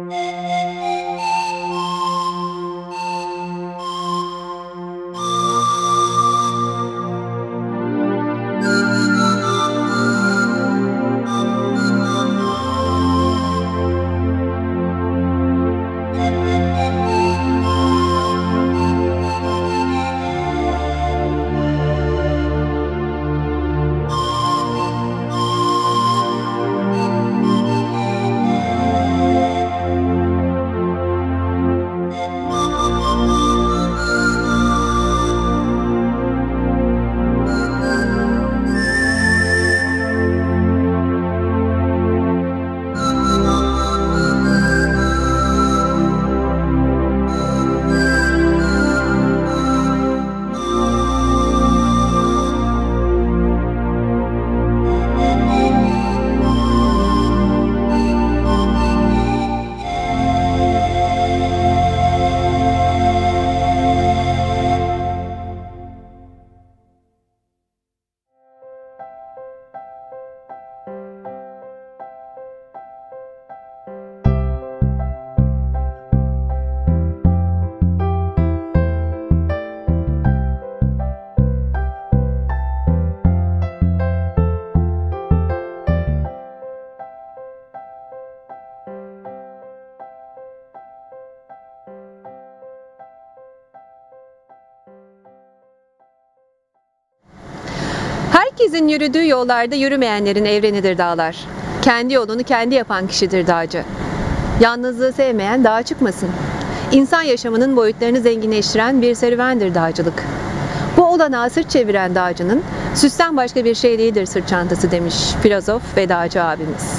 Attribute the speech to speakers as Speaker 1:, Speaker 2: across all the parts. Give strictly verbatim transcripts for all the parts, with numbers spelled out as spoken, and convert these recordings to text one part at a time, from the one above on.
Speaker 1: Herkesin yürüdüğü yollarda yürümeyenlerin evrenidir dağlar. Kendi yolunu kendi yapan kişidir dağcı. Yalnızlığı sevmeyen dağa çıkmasın. İnsan yaşamının boyutlarını zenginleştiren bir serüvendir dağcılık. Bu olanağı sırt çeviren dağcının süsten başka bir şey değildir sırt çantası demiş filozof ve dağcı abimiz.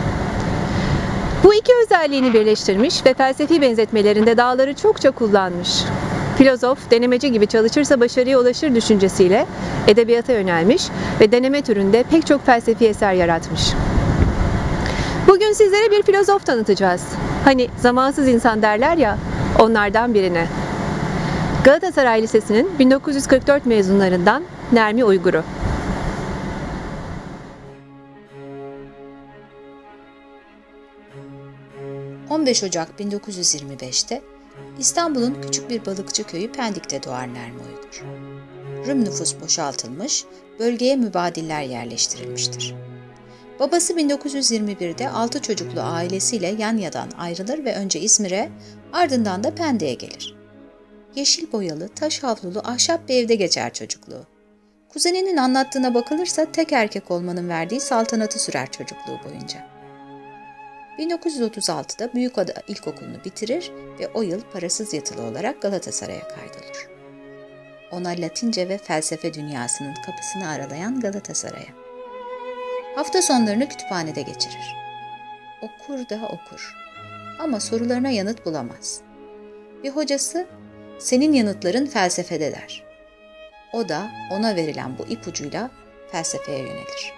Speaker 1: Bu iki özelliğini birleştirmiş ve felsefi benzetmelerinde dağları çokça kullanmış. Filozof, denemeci gibi çalışırsa başarıya ulaşır düşüncesiyle edebiyata yönelmiş ve deneme türünde pek çok felsefi eser yaratmış. Bugün sizlere bir filozof tanıtacağız. Hani zamansız insan derler ya, onlardan birine. Galatasaray Lisesi'nin bin dokuz yüz kırk dört mezunlarından Nermi Uygur'u.
Speaker 2: on beş Ocak bin dokuz yüz yirmi beş'te İstanbul'un küçük bir balıkçı köyü Pendik'te doğar Nermi Uygur. Rum nüfus boşaltılmış, bölgeye mübadiller yerleştirilmiştir. Babası bin dokuz yüz yirmi bir'de altı çocuklu ailesiyle Yanya'dan ayrılır ve önce İzmir'e, ardından da Pendik'e gelir. Yeşil boyalı, taş havlulu, ahşap bir evde geçer çocukluğu. Kuzeninin anlattığına bakılırsa tek erkek olmanın verdiği saltanatı sürer çocukluğu boyunca. bin dokuz yüz otuz altı'da Büyükada İlkokulu'nu bitirir ve o yıl parasız yatılı olarak Galatasaray'a kaydolur. Ona Latince ve felsefe dünyasının kapısını aralayan Galatasaray'a. Hafta sonlarını kütüphanede geçirir. Okur da okur. Ama sorularına yanıt bulamaz. Bir hocası, "Senin yanıtların felsefede" der. O da ona verilen bu ipucuyla felsefeye yönelir.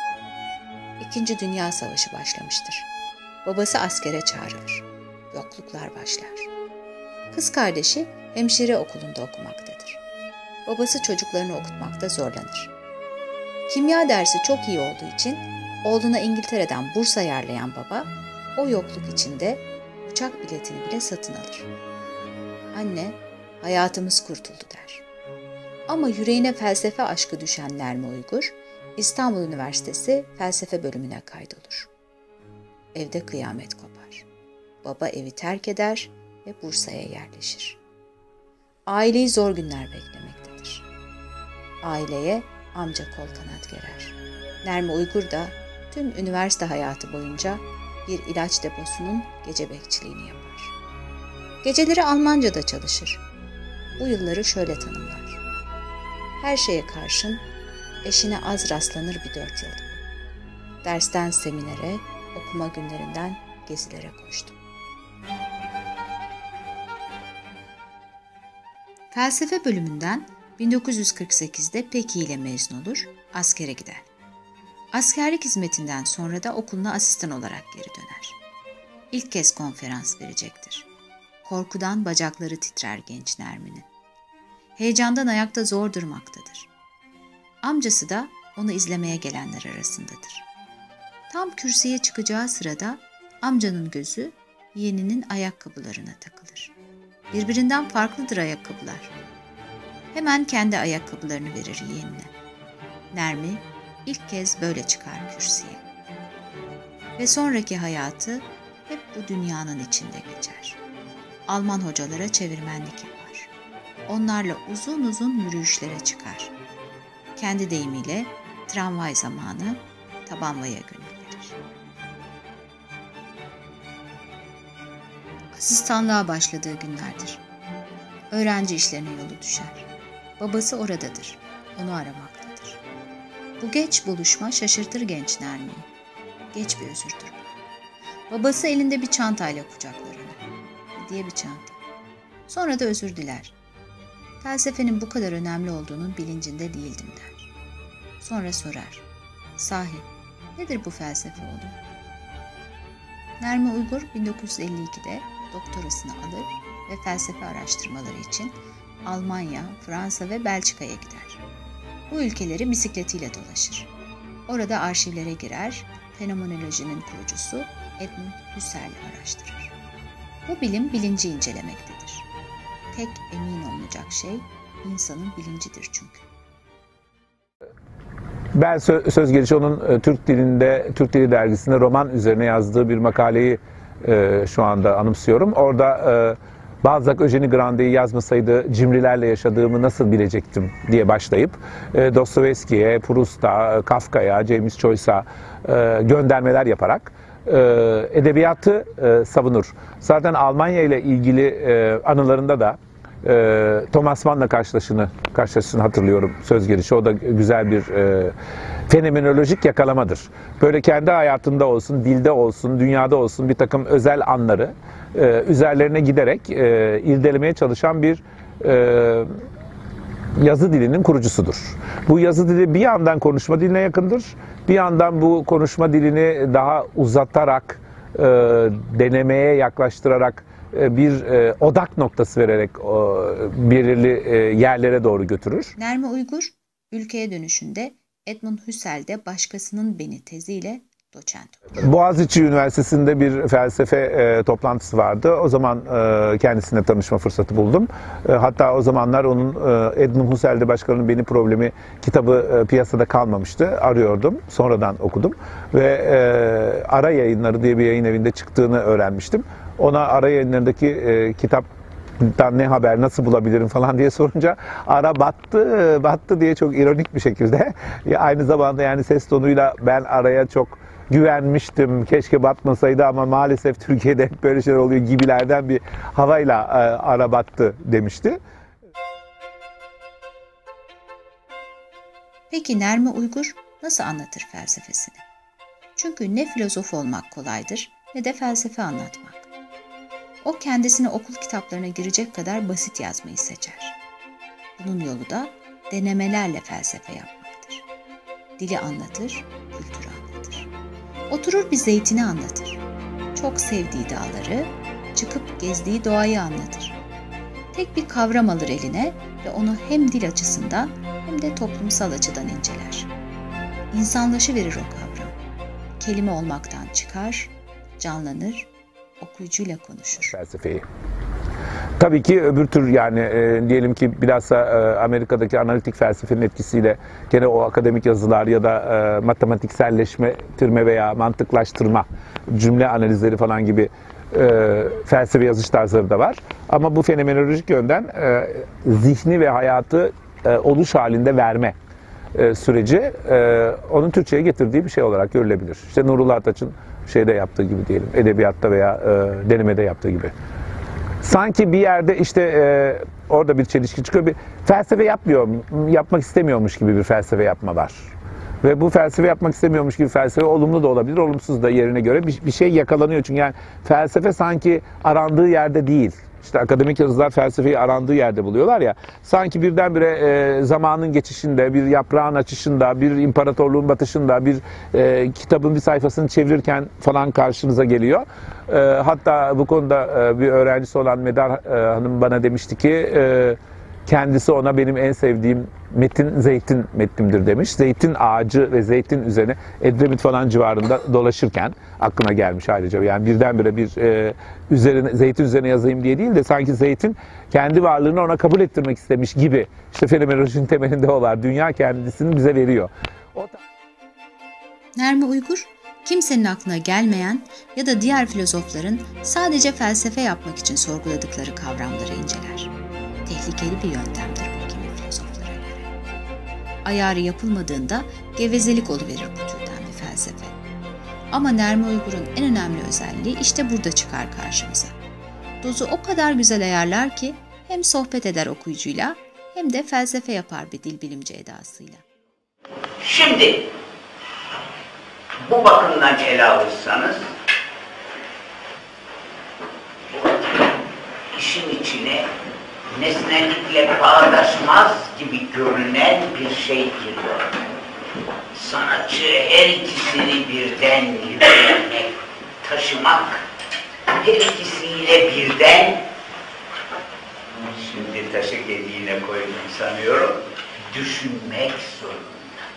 Speaker 2: İkinci Dünya Savaşı başlamıştır. Babası askere çağrılır. Yokluklar başlar. Kız kardeşi hemşire okulunda okumaktadır. Babası çocuklarını okutmakta zorlanır. Kimya dersi çok iyi olduğu için oğluna İngiltere'den burs ayarlayan baba, o yokluk içinde uçak biletini bile satın alır. Anne, hayatımız kurtuldu der. Ama yüreğine felsefe aşkı düşen Nermi Uygur, İstanbul Üniversitesi felsefe bölümüne kaydolur. Evde kıyamet kopar. Baba evi terk eder ve Bursa'ya yerleşir. Aileyi zor günler beklemektedir. Aileye amca kol kanat gerer. Nermi Uygur da tüm üniversite hayatı boyunca bir ilaç deposunun gece bekçiliğini yapar. Geceleri Almanca'da çalışır. Bu yılları şöyle tanımlar. Her şeye karşın eşine az rastlanır bir dört yıldı. Dersten seminere, okuma günlerinden gezilere koştum. Felsefe bölümünden bin dokuz yüz kırk sekiz'de pek iyi ile mezun olur, askere gider. Askerlik hizmetinden sonra da okuluna asistan olarak geri döner. İlk kez konferans verecektir. Korkudan bacakları titrer genç Nermin'in. Heyecandan ayakta zor durmaktadır. Amcası da onu izlemeye gelenler arasındadır. Tam kürsüye çıkacağı sırada amcanın gözü yeğeninin ayakkabılarına takılır. Birbirinden farklıdır ayakkabılar. Hemen kendi ayakkabılarını verir yeğenine. Nermi ilk kez böyle çıkar kürsüye. Ve sonraki hayatı hep bu dünyanın içinde geçer. Alman hocalara çevirmenlik yapar. Onlarla uzun uzun yürüyüşlere çıkar. Kendi deyimiyle tramvay zamanı tabanvaya gönül verir. Asistanlığa başladığı günlerdir. Öğrenci işlerine yolu düşer. Babası oradadır. Onu aramaktadır. Bu geç buluşma şaşırtır genç Nermi'yi. Geç bir özürdür bu. Babası elinde bir çantayla kucaklar onu. Diye bir çanta. Sonra da özür diler. Felsefenin bu kadar önemli olduğunun bilincinde değildim der. Sonra sorar. Sahi, nedir bu felsefe oğlum? Nermi Uygur bin dokuz yüz elli ikide doktorasını alır ve felsefe araştırmaları için Almanya, Fransa ve Belçika'ya gider. Bu ülkeleri bisikletiyle dolaşır. Orada arşivlere girer, fenomenolojinin kurucusu Edmund Husserl'i araştırır. Bu bilim bilinci incelemektedir. Tek emin olunacak şey insanın bilincidir çünkü.
Speaker 3: Ben söz, söz gelişi onun Türk dilinde, Türk Dili dergisinde roman üzerine yazdığı bir makaleyi e, şu anda anımsıyorum. Orada e, Balzac, Eugenie Grande'yi yazmasaydı cimrilerle yaşadığımı nasıl bilecektim diye başlayıp e, Dostoyevski'ye, Proust'a, Kafka'ya, James Joyce'a e, göndermeler yaparak e, edebiyatı e, savunur. Zaten Almanya ile ilgili e, anılarında da e, Thomas Mann'la karşılaşını, karşılaşını hatırlıyorum söz gelişi. O da güzel bir e, fenomenolojik yakalamadır. Böyle kendi hayatında olsun, dilde olsun, dünyada olsun bir takım özel anları e, üzerlerine giderek e, irdelemeye çalışan bir e, yazı dilinin kurucusudur. Bu yazı dili bir yandan konuşma diline yakındır, bir yandan bu konuşma dilini daha uzatarak, e, denemeye yaklaştırarak, e, bir e, odak noktası vererek e, belirli e, yerlere doğru götürür.
Speaker 2: Nermi Uygur, ülkeye dönüşünde Edmund Husserl'de Başkasının Beni teziyle doçent olur.
Speaker 3: Boğaziçi Üniversitesi'nde bir felsefe e, toplantısı vardı. O zaman e, kendisiyle tanışma fırsatı buldum. E, hatta o zamanlar onun e, Edmund Husserl'de Başkalarının Beni problemi kitabı e, piyasada kalmamıştı. Arıyordum. Sonradan okudum. Ve e, Ara Yayınları diye bir yayın evinde çıktığını öğrenmiştim. Ona Ara Yayınları'ndaki e, kitap ne haber, nasıl bulabilirim falan diye sorunca Ara battı, battı diye çok ironik bir şekilde. Aynı zamanda yani ses tonuyla ben Ara'ya çok güvenmiştim, keşke batmasaydı ama maalesef Türkiye'de hep böyle şeyler oluyor gibilerden bir havayla Ara battı demişti.
Speaker 2: Peki Nermi Uygur nasıl anlatır felsefesini? Çünkü ne filozof olmak kolaydır ne de felsefe anlatmak. O kendisine okul kitaplarına girecek kadar basit yazmayı seçer. Bunun yolu da denemelerle felsefe yapmaktır. Dili anlatır, kültürü anlatır. Oturur bir zeytini anlatır. Çok sevdiği dağları, çıkıp gezdiği doğayı anlatır. Tek bir kavram alır eline ve onu hem dil açısından hem de toplumsal açıdan inceler. İnsanlaşıverir o kavram. Kelime olmaktan çıkar, canlanır, okuyucuyla konuşur.
Speaker 3: Felsefeyi. Tabii ki öbür tür yani e, diyelim ki bilhassa e, Amerika'daki analitik felsefenin etkisiyle gene o akademik yazılar ya da e, matematikselleşme, türme veya mantıklaştırma, cümle analizleri falan gibi e, felsefe yazış tarzları da var. Ama bu fenomenolojik yönden e, zihni ve hayatı e, oluş halinde verme e, süreci e, onun Türkçe'ye getirdiği bir şey olarak görülebilir. İşte Nurullah Ataç'ın şeyde yaptığı gibi diyelim, edebiyatta veya e, denemede yaptığı gibi. Sanki bir yerde işte e, orada bir çelişki çıkıyor. Bir felsefe yapmıyor, yapmak istemiyormuş gibi bir felsefe yapma var. Ve bu felsefe yapmak istemiyormuş gibi felsefe olumlu da olabilir, olumsuz da yerine göre bir, bir şey yakalanıyor. Çünkü yani felsefe sanki arandığı yerde değil. İşte akademik yazılar felsefeyi arandığı yerde buluyorlar ya. Sanki birdenbire e, zamanın geçişinde, bir yaprağın açışında, bir imparatorluğun batışında, bir e, kitabın bir sayfasını çevirirken falan karşınıza geliyor. E, hatta bu konuda e, bir öğrencisi olan Medar e, Hanım bana demişti ki e, kendisi ona benim en sevdiğim metin zeytin metnimdir demiş. Zeytin ağacı ve zeytin üzerine Edremit falan civarında dolaşırken aklına gelmiş ayrıca. Yani birdenbire bir e, üzerine, zeytin üzerine yazayım diye değil de sanki zeytin kendi varlığını ona kabul ettirmek istemiş gibi. İşte fenomenolojinin temelinde o var. Dünya kendisini bize veriyor. O
Speaker 2: Nermi Uygur, kimsenin aklına gelmeyen ya da diğer filozofların sadece felsefe yapmak için sorguladıkları kavramları inceler. Tehlikeli bir yöntemdir bu kimi filozoflara göre. Ayarı yapılmadığında gevezelik oluverir bu türden bir felsefe. Ama Nermi Uygur'un en önemli özelliği işte burada çıkar karşımıza. Dozu o kadar güzel ayarlar ki hem sohbet eder okuyucuyla hem de felsefe yapar bir dil bilimci edasıyla.
Speaker 4: Şimdi bu bakımdan ele alırsanız işin içine nesnelikle bağdaşmaz gibi görünen bir şey giriyor. Sanatçı her ikisini birden yürüyerek taşımak, her ikisiyle birden, şimdi taşı gediğine koydum sanıyorum, düşünmek zorunda.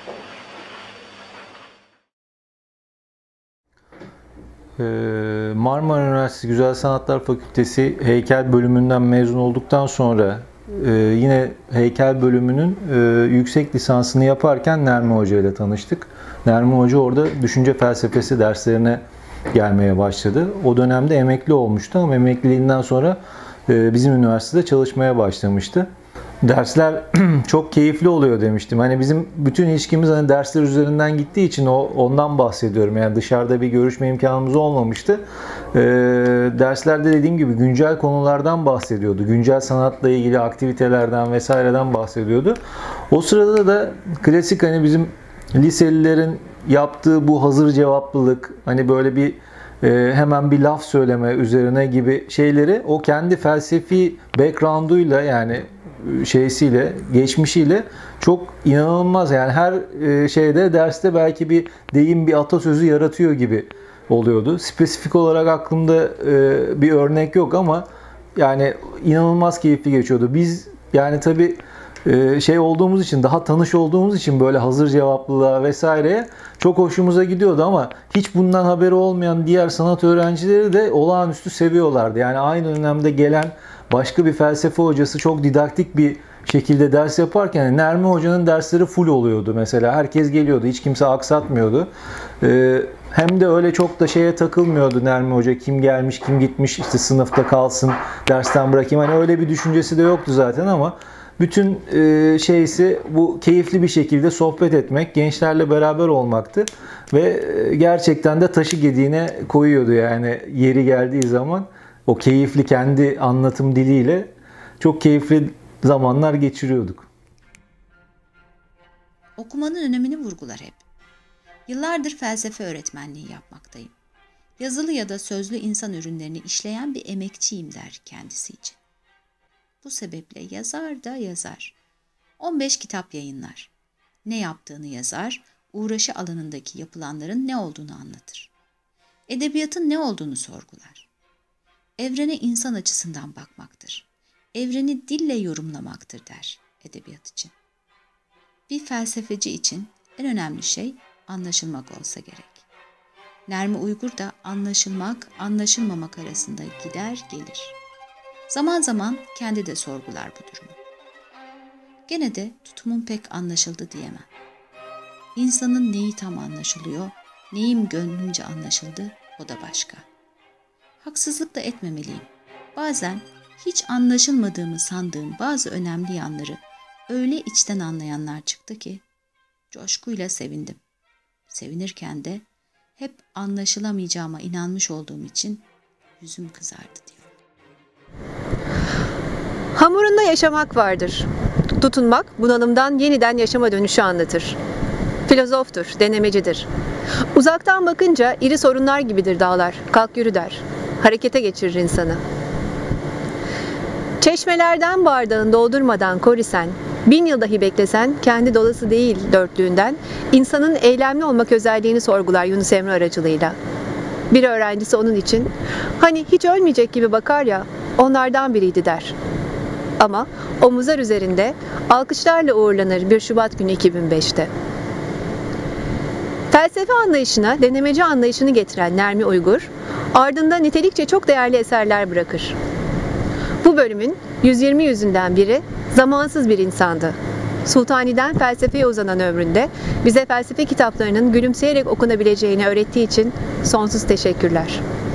Speaker 5: Marmara Üniversitesi Güzel Sanatlar Fakültesi heykel bölümünden mezun olduktan sonra yine heykel bölümünün yüksek lisansını yaparken Nermi Hoca ile tanıştık. Nermi Hoca orada düşünce felsefesi derslerine gelmeye başladı. O dönemde emekli olmuştu ama emekliliğinden sonra bizim üniversitede çalışmaya başlamıştı. Dersler çok keyifli oluyor demiştim. Hani bizim bütün ilişkimiz hani dersler üzerinden gittiği için o ondan bahsediyorum. Yani dışarıda bir görüşme imkanımız olmamıştı. Ee, derslerde dediğim gibi güncel konulardan bahsediyordu. Güncel sanatla ilgili aktivitelerden vesaireden bahsediyordu. O sırada da klasik hani bizim liselilerin yaptığı bu hazır cevaplılık, hani böyle bir e, hemen bir laf söyleme üzerine gibi şeyleri o kendi felsefi background'uyla yani şeysiyle, geçmişiyle çok inanılmaz yani her şeyde derste belki bir deyim, bir atasözü yaratıyor gibi oluyordu. Spesifik olarak aklımda bir örnek yok ama yani inanılmaz keyifli geçiyordu. Biz yani tabii şey olduğumuz için, daha tanış olduğumuz için böyle hazır cevaplılığa vesaireye çok hoşumuza gidiyordu ama hiç bundan haberi olmayan diğer sanat öğrencileri de olağanüstü seviyorlardı. Yani aynı dönemde gelen başka bir felsefe hocası çok didaktik bir şekilde ders yaparken Nermi Hoca'nın dersleri full oluyordu mesela. Herkes geliyordu, hiç kimse aksatmıyordu. Ee, hem de öyle çok da şeye takılmıyordu Nermi Hoca. Kim gelmiş, kim gitmiş, işte sınıfta kalsın, dersten bırakayım. Hani öyle bir düşüncesi de yoktu zaten ama bütün e, şeysi bu keyifli bir şekilde sohbet etmek, gençlerle beraber olmaktı. Ve gerçekten de taşı gediğine koyuyordu yani yeri geldiği zaman. O keyifli kendi anlatım diliyle çok keyifli zamanlar geçiriyorduk.
Speaker 2: Okumanın önemini vurgular hep. Yıllardır felsefe öğretmenliği yapmaktayım. Yazılı ya da sözlü insan ürünlerini işleyen bir emekçiyim der kendisi için. Bu sebeple yazar da yazar. on beş kitap yayınlar. Ne yaptığını yazar, uğraşı alanındaki yapılanların ne olduğunu anlatır. Edebiyatın ne olduğunu sorgular. Evrene insan açısından bakmaktır. Evreni dille yorumlamaktır der edebiyat için. Bir felsefeci için en önemli şey anlaşılmak olsa gerek. Nermi Uygur da anlaşılmak, anlaşılmamak arasında gider gelir. Zaman zaman kendi de sorgular bu durumu. Gene de tutumun pek anlaşıldı diyemem. İnsanın neyi tam anlaşılıyor, neyim gönlünce anlaşıldı, o da başka. Haksızlık da etmemeliyim. Bazen hiç anlaşılmadığımı sandığım bazı önemli yanları öyle içten anlayanlar çıktı ki coşkuyla sevindim. Sevinirken de hep anlaşılamayacağıma inanmış olduğum için yüzüm kızardı diyor.
Speaker 1: Hamurunda yaşamak vardır. Tutunmak, bunalımdan yeniden yaşama dönüşü anlatır. Filozoftur, denemecidir. Uzaktan bakınca iri sorunlar gibidir dağlar. Kalk yürü der. Harekete geçirir insanı. Çeşmelerden bardağın doldurmadan kor isen, bin yıl dahi beklesen kendi dolası değil dörtlüğünden, insanın eylemli olmak özelliğini sorgular Yunus Emre aracılığıyla. Bir öğrencisi onun için, hani hiç ölmeyecek gibi bakar ya, onlardan biriydi der. Ama omuzlar üzerinde alkışlarla uğurlanır bir Şubat günü iki bin beşte. Felsefe anlayışına denemeci anlayışını getiren Nermi Uygur, ardında nitelikçe çok değerli eserler bırakır. Bu bölümün yüz yirmi yüzünden biri zamansız bir insandı. Sultani'den felsefeye uzanan ömründe bize felsefe kitaplarının gülümseyerek okunabileceğini öğrettiği için sonsuz teşekkürler.